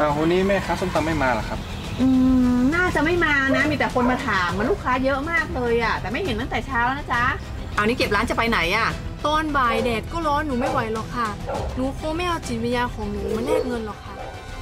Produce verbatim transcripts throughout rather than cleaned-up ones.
อ้าววันนี้แม่ค้าส้มตำไม่มาหรอครับอืมน่าจะไม่มานะมีแต่คนมาถามมันลูกค้าเยอะมากเลยอ่ะแต่ไม่เห็นตั้งแต่เช้าแล้วนะจ๊ะเอานี่เก็บร้านจะไปไหนอ่ะตอนบ่ายแดดก็ร้อนหนูไม่ไหวหรอกค่ะหนูคงไม่เอาจิตวิญญาณของหนูมาแลกเงินหรอกค่ะ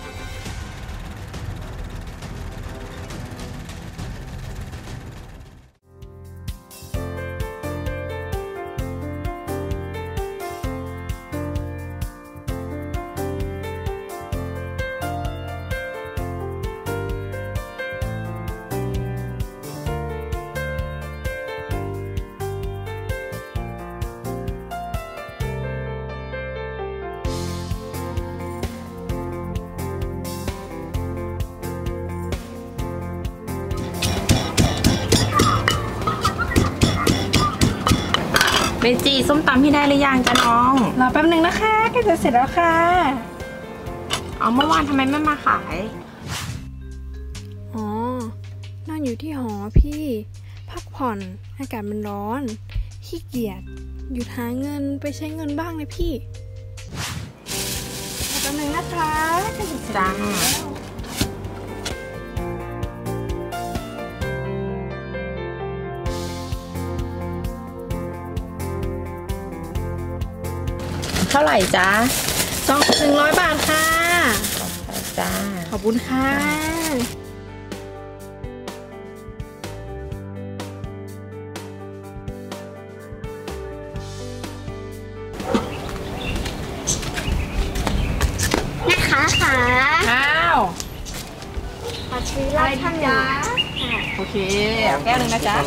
เบจีส้มตำพี่ได้หรือยังจ๊ะน้องรอแป๊บนึงนะคะใกล้จะเสร็จแล้วค่ะเอาเมื่อวานทำไมไม่มาขายอ๋อนั่งอยู่ที่หอพี่พักผ่อนอากาศมันร้อนขี้เกียจหยุดหาเงินไปใช้เงินบ้างเลยพี่รอแป๊บนึงนะคะใกล้จะเสร็จแล้วเท่าไหร่จ๊ะสองหนึ่งร้อยบาทค่ะจ้าขอบคุณค่ะแม่ค้าค่ะอ้าวขอซื้อเหล้าท่านจ้าโอเคเอาแก้วหนึ่งนะจ๊ะ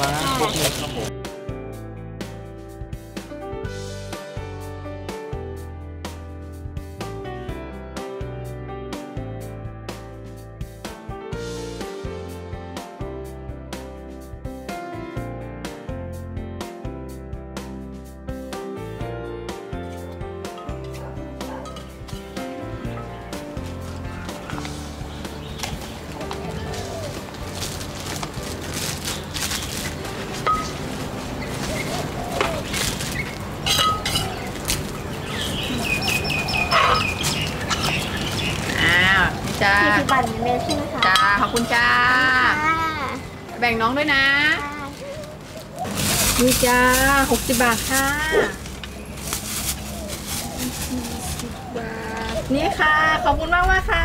จ้าสี่สิบบาทเหมือนเดิมใช่ไหมคะจ้าขอบคุณจ้าแบ่งน้องด้วยนะนี่จ้าหกสิบบาทค่ะสิบบาทนี่ค่ะขอบคุณมากมากค่ะ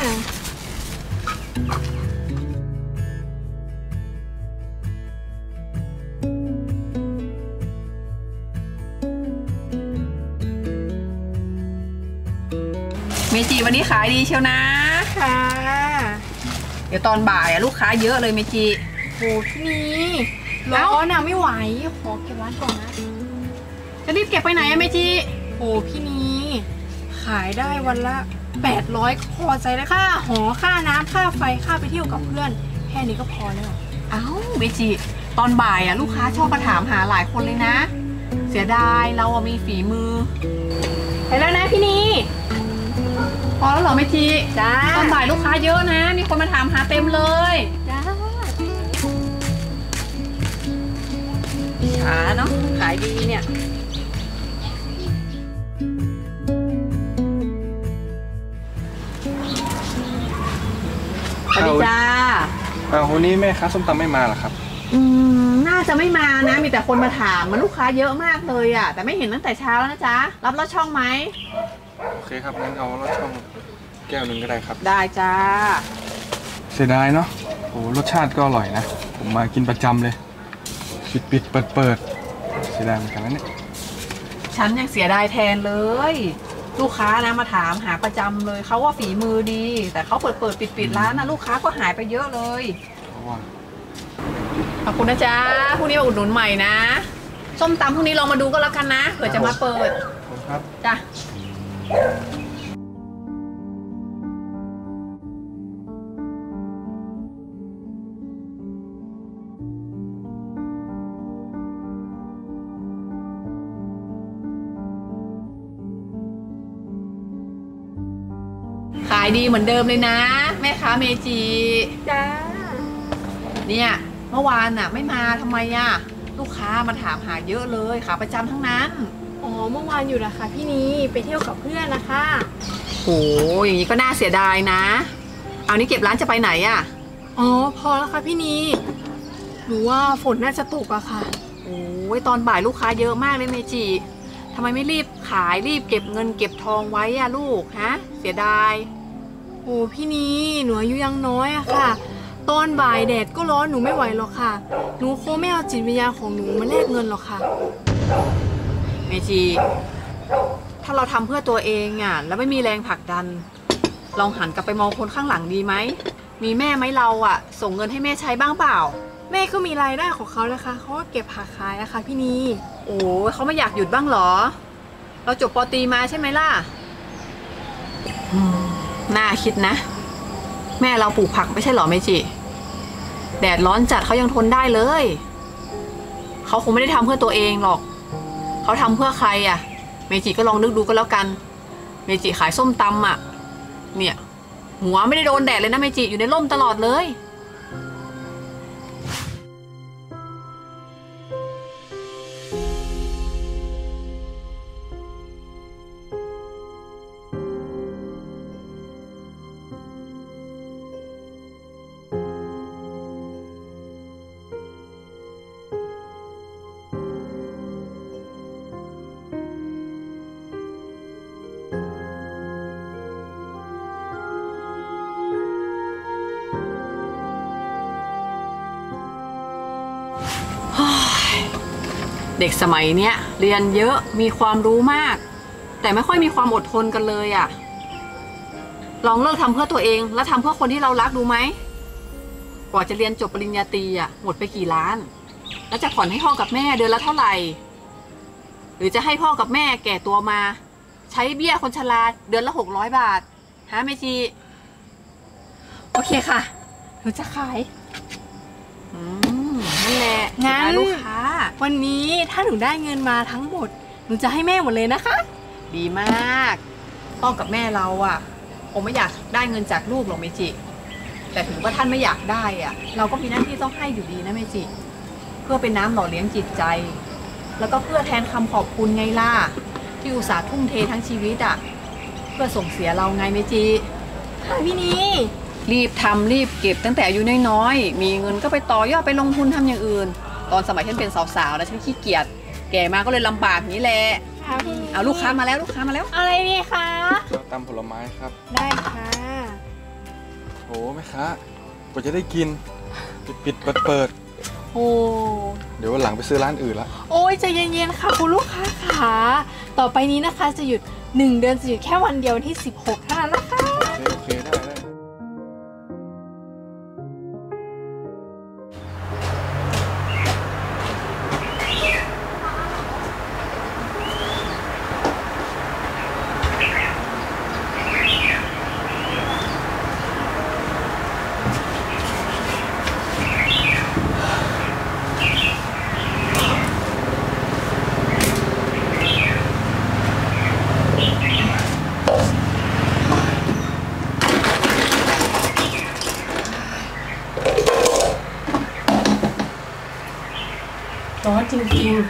เมจิวันนี้ขายดีเชียวนะค่ะเดี๋ยวตอนบ่ายอะลูกค้าเยอะเลยเมจิโหพี่นี่ร้อนอะไม่ไหวขอเก็บร้านก่อนนะจะรีบเก็บไปไหนอะเมจิโหพี่นี่ขายได้วันละแปดร้อยพอใจแล้วค่าหอค่าน้ำค่าไฟค่าไปเที่ยวกับเพื่อนแค่นี้ก็พอแล้วเอ้าเมจิตอนบ่ายอะลูกค้าชอบมาถามหาหลายคนเลยนะเสียดายเราอะมีฝีมือไปแล้วนะพี่นี่พอแล้วเหรอเมจิจ้าตอนบ่ายลูกค้าเยอะนะมีคนมาถามหาเต็มเลยจ้าขาเนาะขายดีเนี่ยสวัสดีจ้าอ้าววันนี้แม่ค้าส้มตำไม่มาหรอครับอืมน่าจะไม่มานะมีแต่คนมาถามมันลูกค้าเยอะมากเลยอ่ะแต่ไม่เห็นตั้งแต่เช้าแล้วนะจ๊ะรับลอดช่องไหมโอเคครับงั้นเอาลอดช่องแก้วหนึ่งก็ได้ครับได้จ้าเสียดายเนาะโอ้รสชาติก็อร่อยนะผมมากินประจำเลยปิดปิดเปิดเปิดเสียดายเหมือนกันนะเนี่ยฉันยังเสียดายแทนเลยลูกค้านะมาถามหาประจำเลยเขาว่าฝีมือดีแต่เขาเปิดเปิดปิดปิดร้านนะลูกค้าก็หายไปเยอะเลยขอบคุณนะจ๊ะพรุ่งนี้มาอุดหนุนใหม่นะส้มตำพรุ่งนี้ลองมาดูก็แล้วกันนะเผื่อจะมาเปิดครับจ้ะขายดีเหมือนเดิมเลยนะแม่ค้าเมจิจ้าเนี่ยเมื่อวานน่ะไม่มาทำไมอ่ะลูกค้ามาถามหาเยอะเลยขาประจำทั้งนั้นอ๋อเมื่อวานอยู่นะคะพี่นีไปเที่ยวกับเพื่อนนะคะโหอย่างนี้ก็น่าเสียดายนะ เอานี่เก็บร้านจะไปไหนอะอ๋อพอแล้วค่ะพี่นีหนูว่าฝนน่าจะตกอะค่ะโอ้ยตอนบ่ายลูกค้าเยอะมากเลยเมจิทำไมไม่รีบขายรีบเก็บเงินเก็บทองไว้อะลูกฮะเสียดายโอ้พี่นีหนูอายุยังน้อยอะค่ะ ตอนบ่ายแดดก็ร้อนหนูไม่ไหวหรอกค่ะ หนูคงไม่เอาจิตวิญญาณของหนูมาแลกเงินหรอกค่ะเมจิถ้าเราทำเพื่อตัวเองอะแล้วไม่มีแรงผลักดันลองหันกลับไปมองคนข้างหลังดีไหมมีแม่ไหมเราอะส่งเงินให้แม่ใช้บ้างเปล่าแม่ก็มีรายได้ของเขานะคะเขาก็เก็บผักขายอะค่ะพี่นีโอ้ยเขาไม่อยากหยุดบ้างเหรอเราจบปตรีมาใช่ไหมล่ะอืมน่าคิดนะแม่เราปลูกผักไม่ใช่เหรอเมจิแดดร้อนจัดเขายังทนได้เลยเขาคงไม่ได้ทำเพื่อตัวเองหรอกเขาทำเพื่อใครอะเมจิก็ลองนึกดูก็แล้วกันเมจิขายส้มตำอะเนี่ยหัวไม่ได้โดนแดดเลยนะเมจิอยู่ในร่มตลอดเลยเด็กสมัยเนี้ยเรียนเยอะมีความรู้มากแต่ไม่ค่อยมีความอดทนกันเลยอะลองเลิกทำเพื่อตัวเองแล้วทำเพื่อคนที่เรารักดูไหมกว่าจะเรียนจบปริญญาตรีอะหมดไปกี่ล้านแล้วจะผ่อนให้พ่อกับแม่เดือนละเท่าไหร่หรือจะให้พ่อกับแม่แก่ตัวมาใช้เบี้ยคนชราเดือนละหกร้อยบาทฮะเมจิโอเคค่ะหนูจะขายอืมนั่นแหละงั้นลูกค้าวันนี้ถ้าหนูได้เงินมาทั้งหมดหนูจะให้แม่หมดเลยนะคะดีมากพ่อกับแม่เราอ่ะผมไม่อยากได้เงินจากลูกหรอกเมจิแต่ถึงว่าท่านไม่อยากได้อ่ะเราก็มีหน้าที่ต้องให้อยู่ดีนะเมจิเพื่อเป็นน้ำหล่อเลี้ยงจิตใจแล้วก็เพื่อแทนคำขอบคุณไงล่ะที่อุตส่าห์ทุ่มเททั้งชีวิตอ่ะเพื่อส่งเสียเราไงเมจิค่ะพี่นีรีบทำรีบเก็บตั้งแต่อายุน้อยๆมีเงินก็ไปต่อยอดไปลงทุนทำอย่างอื่นตอนสมัยฉันเป็นสาวๆแล้วฉันขี้เกียจแก่มาก็เลยลำบากนี้แหละค่ะพี่นีเอาลูกค้ามาแล้วลูกค้ามาแล้วอะไรดีคะตำผลไม้ครับได้ค่ะโหแม่ค้ากว่าจะได้กิน ปิดปิดเปิดเปิดโอ้เดี๋ยววันหลังไปซื้อร้านอื่นละโอ้ยใจเย็นๆค่ะคุณลูกค้าค่ะต่อไปนี้นะคะจะหยุดหนึ่งเดือนจะหยุดแค่วันเดียววันที่สิบหกเท่านั้นนะคะโอเคโอเคได้ได้ร้อนจริง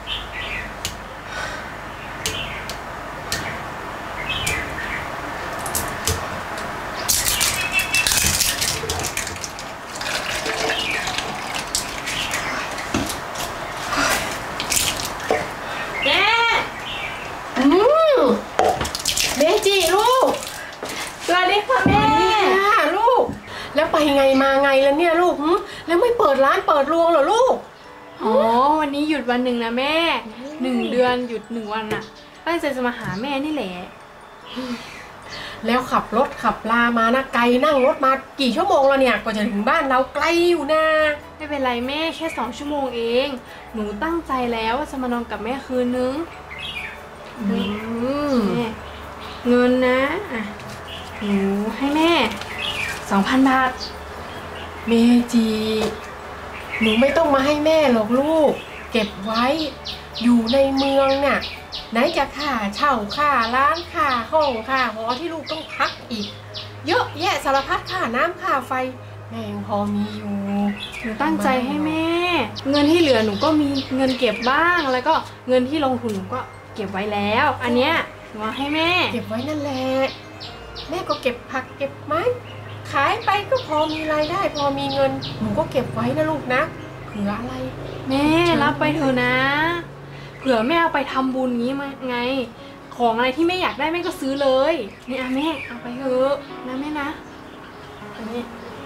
ๆแม่อืมเมจิลูกสวัสดีค่ะแม่ค่ะลูกแล้วไปไงมาไงแล้วเนี่ยลูกหึแล้วไม่เปิดร้านเปิดรวงเหรอลูกอ๋อวันนี้หยุดวันหนึ่งนะแม่หนึ่งเดือนหยุดหนึ่งวันน่ะตั้งใจจะมาหาแม่นี่แหละแล้วขับรถขับลามานะไกลนั่งรถมากี่ชั่วโมงแล้วเนี่ยกว่าจะถึงบ้านเราไกลอยู่นะไม่เป็นไรแม่แค่สองชั่วโมงเองหนูตั้งใจแล้วว่าจะมานอนกับแม่คืนนึงอืมแม่เงินนะอ่ะหนูให้แม่สองพันบาทเมจิหนูไม่ต้องมาให้แม่หรอกลูกเก็บไว้อยู่ในเมืองน่ะไหนจะค่าเช่าค่าร้านค่าห้องค่าหอที่ลูกต้องพักอีกเยอะแยะสารพัดค่าน้ำค่าไฟแม่ยังพอมีอยู่หนูตั้งใจให้แม่เงินที่เหลือหนูก็มีเงินเก็บบ้างแล้วก็เงินที่ลงทุนหนูก็เก็บไว้แล้วอันเนี้ยหนูเอาให้แม่เก็บไว้นั่นแหละแม่ก็เก็บผักเก็บไม้ขายไปก็พอมีรายได้พอมีเงินหนูก็เก็บไว้นะลูกนะเผื่ออะไรแม่รับไปเถอะนะ เผื่อแม่เอาไปทำบุญงี้มาไง ของอะไรที่แม่อยากได้แม่ก็ซื้อเลยนี่อ่ะแม่เอาไปเถอะนะแม่นะอันนี้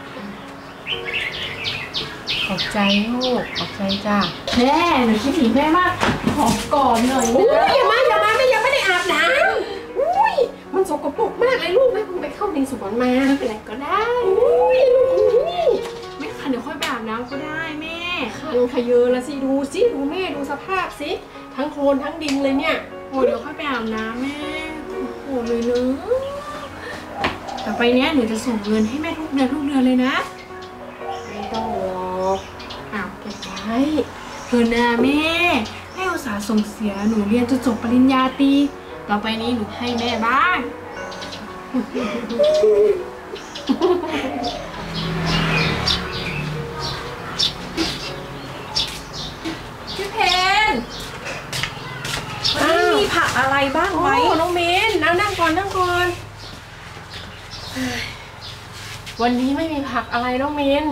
ขอบใจลูกขอบใจจ้าแม่หนูคิดถึงแม่มากขอกอดหน่อยอุ้นะยอย่ามาอย่ามาแม่ยังไม่ได้อาบน้ำอุ้ยมันสกปรกมากเลยลูกแม่เพิ่งไปเข้าในสวนมาไม่เป็นไรก็ได้อุ้ยลูกนี่แม่ค่ะเดี๋ยวค่อยไปอาบน้ำก็ได้แม่คันขยเยอละสิดูสิดูแม่ดูสภาพสิทั้งโคลนทั้งดินเลยเนี่ยโอ้เดี๋ยวค่อยไปอาบน้ำแม่โอ้เลยเนอะต่อไปเนี้ยหนูจะส่งเงินให้แม่ทุกเดือนทุกเดือนเลยนะไม่ต้องหรอกอาบเก็บไว้เธอนะแม่แม่อุตส่าห์ส่งเสียหนูเรียนจนจบปริญญาตรีต่อไปนี้หนูให้แม่บ้างพี่เพนวันนี้มีผักอะไรบ้างโอ้ไหมน้องเมนนั่งนั่งก่อนนั่งก่อนเฮ้ยวันนี้ไม่มีผักอะไรน้องเมน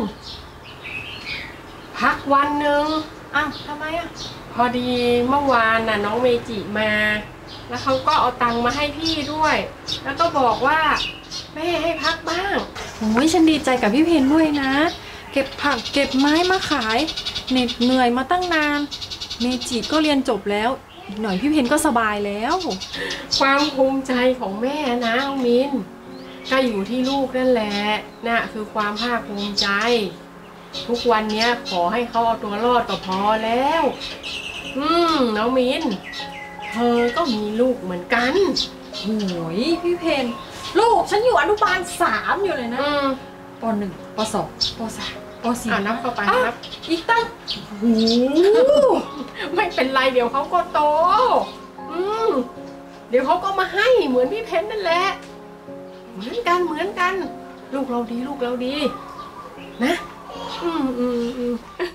พักวันหนึ่งอ้าวทำไมอ่ะพอดีเมื่อวานน่ะน้องเมจิมา แล้วเขาก็เอาตังค์มาให้พี่ด้วย แล้วก็บอกว่าแม่ให้พักบ้างโอ้ยฉันดีใจกับพี่เพนด้วยนะ เก็บผักเก็บไม้มาขายเหน็ดเหนื่อยมาตั้งนานเมจิก็เรียนจบแล้วอีกหน่อยพี่เพนก็สบายแล้วความภูมิใจของแม่นะน้องมินก็อยู่ที่ลูกนั่นแหละน่ะคือความภาคภูมิใจ ทุกวันเนี้ยขอให้เขาเอาตัวรอดก็พอแล้ว อืมน้องมินเธอก็มีลูกเหมือนกันโอ้ยพี่เพนลูกฉันอยู่อนุบาลสามอยู่เลยนะอืมปหนึ่งปสองปสามปสี่อ่านับเข้าไปอ่ะนับอีกตั้งโอ้โหไม่เป็นไรเดี๋ยวเขาก็โต อืมเดี๋ยวเขาก็มาให้เหมือนพี่เพนนั่นแหละ เหมือนกันเหมือนกัน ลูกเราดีลูกเราดี นะ อืมอืมอืม